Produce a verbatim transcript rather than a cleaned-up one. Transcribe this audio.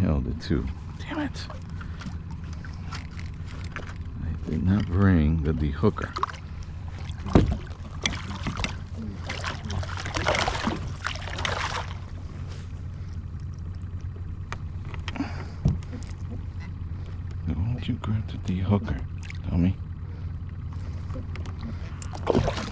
held it too. Damn it. I did not bring the dehooker. Why don't you grab the dehooker, dummy?